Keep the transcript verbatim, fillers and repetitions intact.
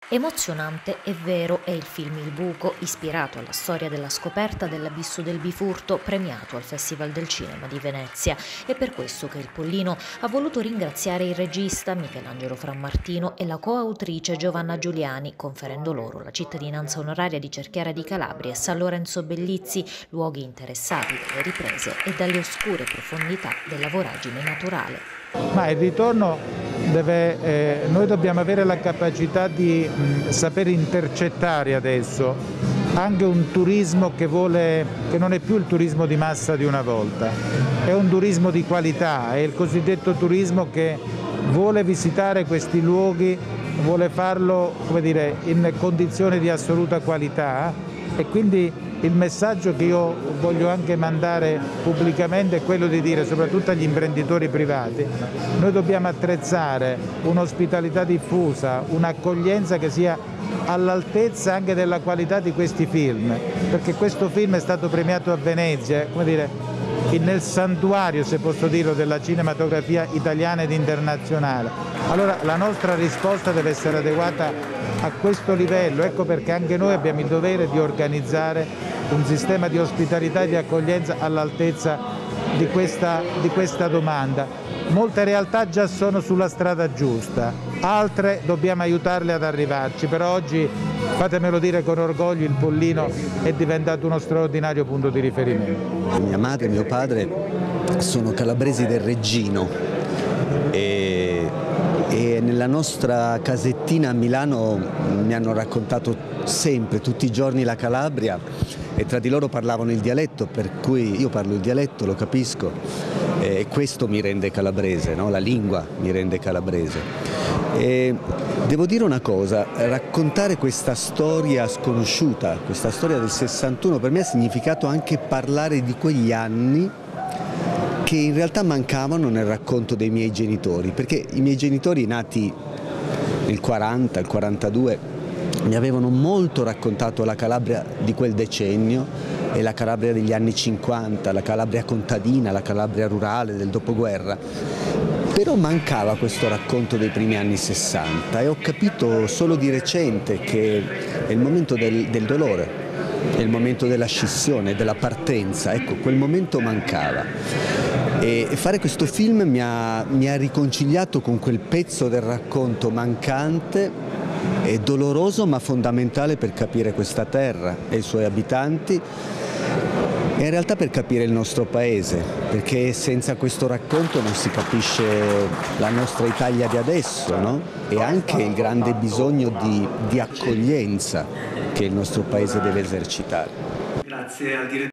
Emozionante e vero è il film Il buco, ispirato alla storia della scoperta dell'abisso del Bifurto, premiato al Festival del Cinema di Venezia. È per questo che il Pollino ha voluto ringraziare il regista Michelangelo Frammartino e la coautrice Giovanna Giuliani, conferendo loro la cittadinanza onoraria di Cerchiara di Calabria e San Lorenzo Bellizzi, luoghi interessati dalle riprese e dalle oscure profondità della voragine naturale. Ma il ritorno deve, eh, noi dobbiamo avere la capacità di mh, saper intercettare adesso anche un turismo che, vuole, che non è più il turismo di massa di una volta, è un turismo di qualità, è il cosiddetto turismo che vuole visitare questi luoghi, vuole farlo, come dire, in condizioni di assoluta qualità, e quindi il messaggio che io voglio anche mandare pubblicamente è quello di dire, soprattutto agli imprenditori privati, noi dobbiamo attrezzare un'ospitalità diffusa, un'accoglienza che sia all'altezza anche della qualità di questi film, perché questo film è stato premiato a Venezia, come dire, nel santuario, se posso dirlo, della cinematografia italiana ed internazionale. Allora la nostra risposta deve essere adeguata a questo livello, ecco perché anche noi abbiamo il dovere di organizzare un sistema di ospitalità e di accoglienza all'altezza di questa, di questa domanda. Molte realtà già sono sulla strada giusta, altre dobbiamo aiutarle ad arrivarci, però oggi, fatemelo dire con orgoglio, il Pollino è diventato uno straordinario punto di riferimento. Mia madre e mio padre sono calabresi del Reggino e, e nella nostra casettina a Milano mi hanno raccontato sempre, tutti i giorni, la Calabria, e tra di loro parlavano il dialetto, per cui io parlo il dialetto, lo capisco, e questo mi rende calabrese, no? La lingua mi rende calabrese. E devo dire una cosa, raccontare questa storia sconosciuta, questa storia del sessantuno, per me ha significato anche parlare di quegli anni che in realtà mancavano nel racconto dei miei genitori, perché i miei genitori, nati nel quaranta, il quarantadue, mi avevano molto raccontato la Calabria di quel decennio e la Calabria degli anni cinquanta, la Calabria contadina, la Calabria rurale del dopoguerra. Però mancava questo racconto dei primi anni sessanta e ho capito solo di recente che è il momento del, del dolore, è il momento della scissione, della partenza, ecco, quel momento mancava. E fare questo film mi ha, mi ha riconciliato con quel pezzo del racconto mancante. È doloroso ma fondamentale per capire questa terra e i suoi abitanti e in realtà per capire il nostro paese, perché senza questo racconto non si capisce la nostra Italia di adesso, no? E anche il grande bisogno di, di accoglienza che il nostro paese deve esercitare. Grazie al direttore.